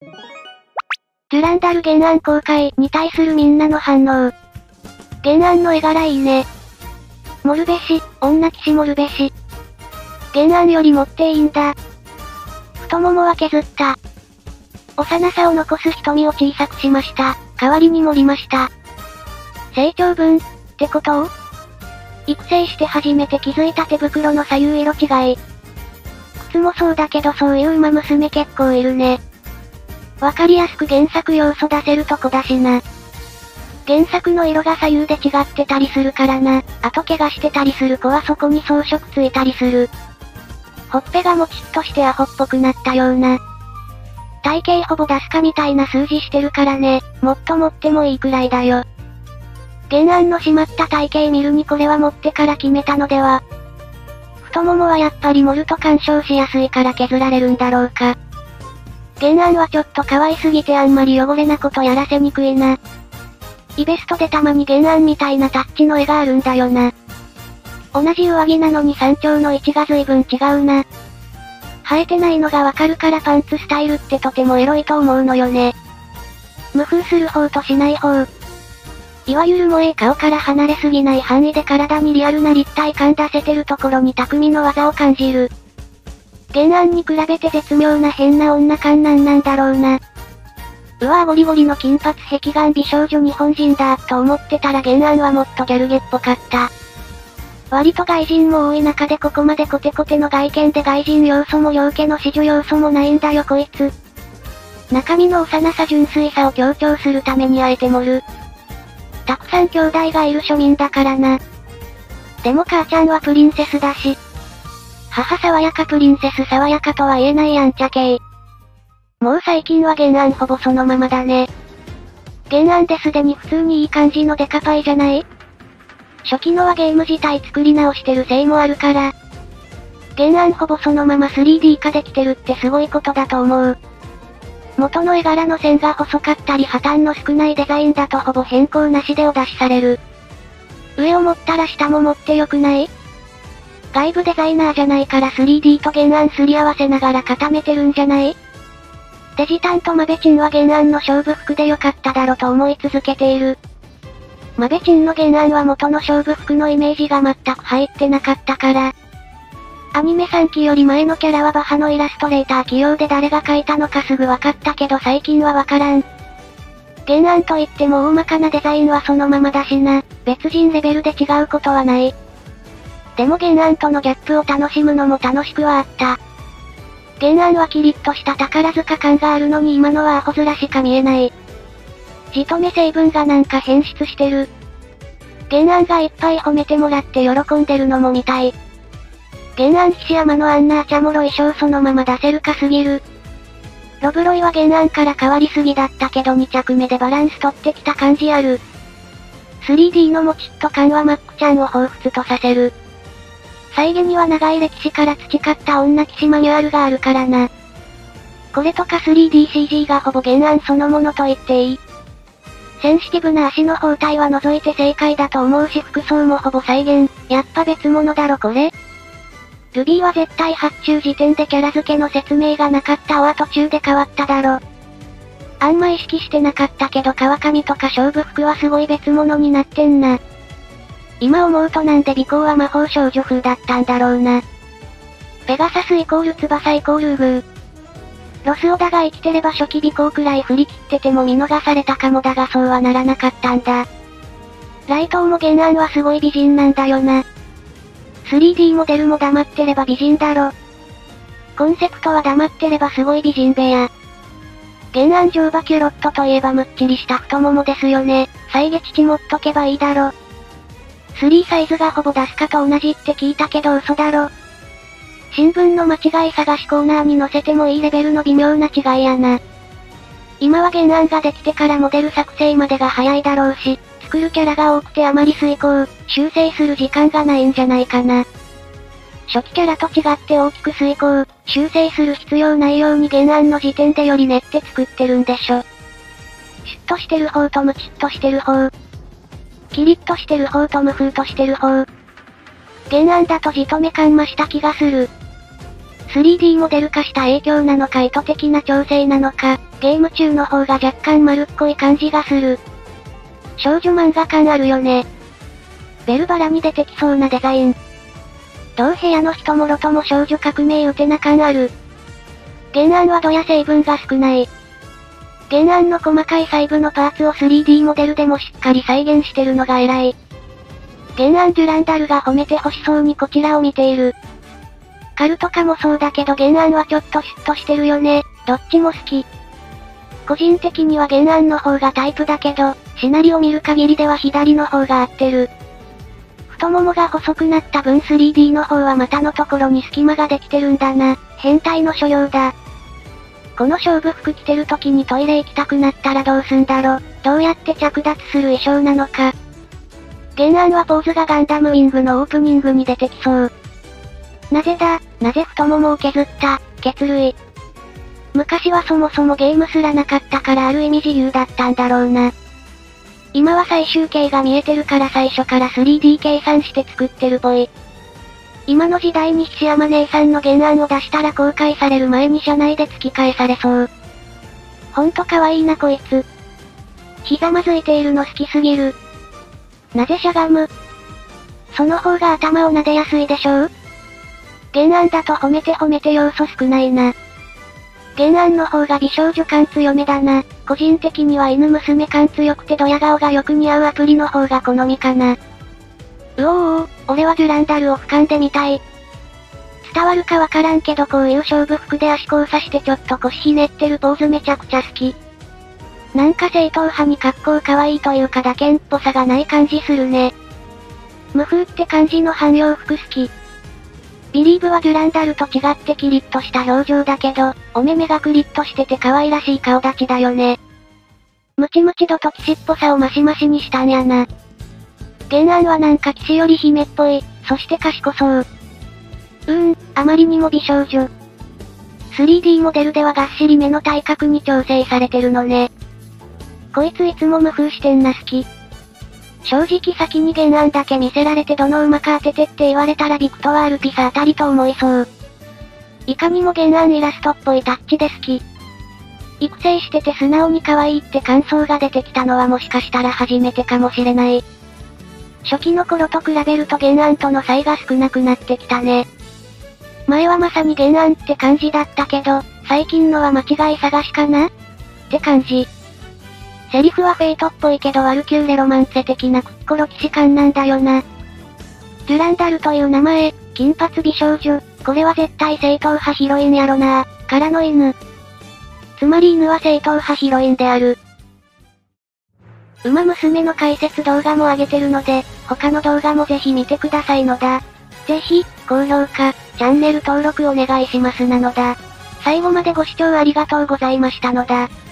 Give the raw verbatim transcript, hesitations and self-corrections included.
デュランダル原案公開に対するみんなの反応。原案の絵柄いいね。盛るべし、女騎士盛るべし。原案より持っていいんだ。太ももは削った。幼さを残す瞳を小さくしました。代わりに盛りました。成長分、ってことを育成して初めて気づいた手袋の左右色違い。靴もそうだけどそういう馬娘結構いるね。わかりやすく原作要素出せるとこだしな。原作の色が左右で違ってたりするからな。あと怪我してたりする子はそこに装飾ついたりする。ほっぺがもちっとしてアホっぽくなったような。体型ほぼ出すかみたいな数字してるからね。もっと持ってもいいくらいだよ。原案の締まった体型見るにこれは持ってから決めたのでは。太ももはやっぱり盛ると干渉しやすいから削られるんだろうか。原案はちょっと可愛すぎてあんまり汚れなことやらせにくいな。イベストでたまに原案みたいなタッチの絵があるんだよな。同じ上着なのに山頂の位置が随分違うな。生えてないのがわかるからパンツスタイルってとてもエロいと思うのよね。無風する方としない方。いわゆる萌え顔から離れすぎない範囲で体にリアルな立体感出せてるところに匠の技を感じる。原案に比べて絶妙な変な女感なんなんだろうな。うわぁゴリゴリの金髪壁眼美少女日本人だと思ってたら原案はもっとギャルゲっぽかった。割と外人も多い中でここまでコテコテの外見で外人要素も陽気の子女要素もないんだよこいつ。中身の幼さ純粋さを強調するためにあえて盛る。たくさん兄弟がいる庶民だからな。でも母ちゃんはプリンセスだし。母爽やかプリンセス爽やかとは言えないやんちゃ系。もう最近は原案ほぼそのままだね。原案ですでに普通にいい感じのデカパイじゃない？初期のはゲーム自体作り直してるせいもあるから。原案ほぼそのまま スリーディー 化できてるってすごいことだと思う。元の絵柄の線が細かったり破綻の少ないデザインだとほぼ変更なしでお出しされる。上を持ったら下も持ってよくない？外部デザイナーじゃないから スリーディー と原案すり合わせながら固めてるんじゃない？デジタンとマベチンは原案の勝負服でよかっただろと思い続けている。マベチンの原案は元の勝負服のイメージが全く入ってなかったから。アニメさんきより前のキャラはバハのイラストレーター起用で誰が描いたのかすぐ分かったけど最近はわからん。原案といっても大まかなデザインはそのままだしな。別人レベルで違うことはない。でも原案とのギャップを楽しむのも楽しくはあった。原案はキリッとした宝塚感があるのに今のはアホ面しか見えない。じとめ成分がなんか変質してる。原案がいっぱい褒めてもらって喜んでるのも見たい。原案菱山のあんなあちゃもろ衣装そのまま出せるかすぎる。ロブロイは原案から変わりすぎだったけどに着目でバランス取ってきた感じある。スリーディー のもちっと感はマックちゃんを彷彿とさせる。再現には長い歴史から培った女騎士マニュアルがあるからな。これとか スリーディーシージー がほぼ原案そのものと言っていい。センシティブな足の包帯は除いて正解だと思うし服装もほぼ再現。やっぱ別物だろこれ。ルビーは絶対発注時点でキャラ付けの説明がなかったは途中で変わっただろ。あんま意識してなかったけど川上とか勝負服はすごい別物になってんな。今思うとなんで尾行は魔法少女風だったんだろうな。ペガサスイコール翼イコールウグー。ロスオダが生きてれば初期尾行くらい振り切ってても見逃されたかもだがそうはならなかったんだ。ライトウも原案はすごい美人なんだよな。スリーディー モデルも黙ってれば美人だろ。コンセプトは黙ってればすごい美人部屋。原案乗馬キュロットといえばむっちりした太ももですよね。再現父持っとけばいいだろ。スリーサイズがほぼ出すかと同じって聞いたけど嘘だろ。新聞の間違い探しコーナーに載せてもいいレベルの微妙な違いやな。今は原案ができてからモデル作成までが早いだろうし、作るキャラが多くてあまり遂行、修正する時間がないんじゃないかな。初期キャラと違って大きく遂行、修正する必要ないように原案の時点でより練って作ってるんでしょ。シュッとしてる方とムチッとしてる方。キリッとしてる方と無風としてる方。原案だとじとめ感増した気がする。スリーディー モデル化した影響なのか意図的な調整なのか、 ゲーム中の方が若干丸っこい感じがする。少女漫画感あるよね。ベルバラに出てきそうなデザイン。同部屋の人もろとも少女革命ウテナ感ある。原案はドヤ成分が少ない。原案の細かい細部のパーツを スリーディー モデルでもしっかり再現してるのが偉い。原案デュランダルが褒めて欲しそうにこちらを見ている。カルとかもそうだけど原案はちょっとシュッとしてるよね。どっちも好き。個人的には原案の方がタイプだけど、シナリオ見る限りでは左の方が合ってる。太ももが細くなった分 スリーディー の方は股のところに隙間ができてるんだな。変態の所用だ。この勝負服着てる時にトイレ行きたくなったらどうすんだろ。どうやって着脱する衣装なのか。原案はポーズがガンダムウィングのオープニングに出てきそう。なぜだ、なぜ太ももを削った、血類。昔はそもそもゲームすらなかったからある意味自由だったんだろうな。今は最終形が見えてるから最初から スリーディー 計算して作ってるぽい。今の時代に菱山姉さんの原案を出したら公開される前に社内で突き返されそう。ほんと可愛いなこいつ。ひざまずいているの好きすぎる。なぜしゃがむ？その方が頭を撫でやすいでしょう？原案だと褒めて褒めて要素少ないな。原案の方が美少女感強めだな。個人的には犬娘感強くてドヤ顔がよく似合うアプリの方が好みかな。うおーおー、俺はデュランダルを俯瞰で見たい。伝わるかわからんけどこういう勝負服で足交差してちょっと腰ひねってるポーズめちゃくちゃ好き。なんか正統派に格好可愛いというか打剣っぽさがない感じするね。無風って感じの汎用服好き。ビリーブはデュランダルと違ってキリッとした表情だけど、お目目がクリッとしてて可愛らしい顔立ちだよね。ムチムチ度と騎士っぽさをマシマシにしたんやな。原案はなんか騎士より姫っぽい、そして賢そう。うーん、あまりにも美少女。スリーディー モデルではがっしり目の体格に調整されてるのね。こいついつも無風してんな好き。正直先に原案だけ見せられてどの馬か当ててって言われたらビクトワールピサあたりと思いそう。いかにも原案イラストっぽいタッチで好き。育成してて素直に可愛いって感想が出てきたのはもしかしたら初めてかもしれない。初期の頃と比べると原案との差異が少なくなってきたね。前はまさに原案って感じだったけど、最近のは間違い探しかなって感じ。セリフはフェイトっぽいけどワルキューレロマンセ的なクッコロ騎士感なんだよな。デュランダルという名前、金髪美少女、これは絶対正統派ヒロインやろなー、からの犬。つまり犬は正統派ヒロインである。馬娘の解説動画も上げてるので、他の動画もぜひ見てくださいのだ。ぜひ、高評価、チャンネル登録お願いしますなのだ。最後までご視聴ありがとうございましたのだ。